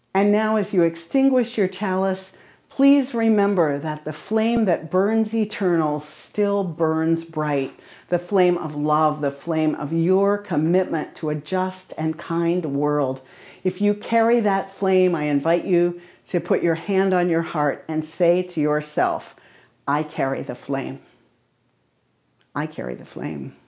And now as you extinguish your chalice, please remember that the flame that burns eternal still burns bright. The flame of love, the flame of your commitment to a just and kind world. If you carry that flame, I invite you to put your hand on your heart and say to yourself, I carry the flame. I carry the flame.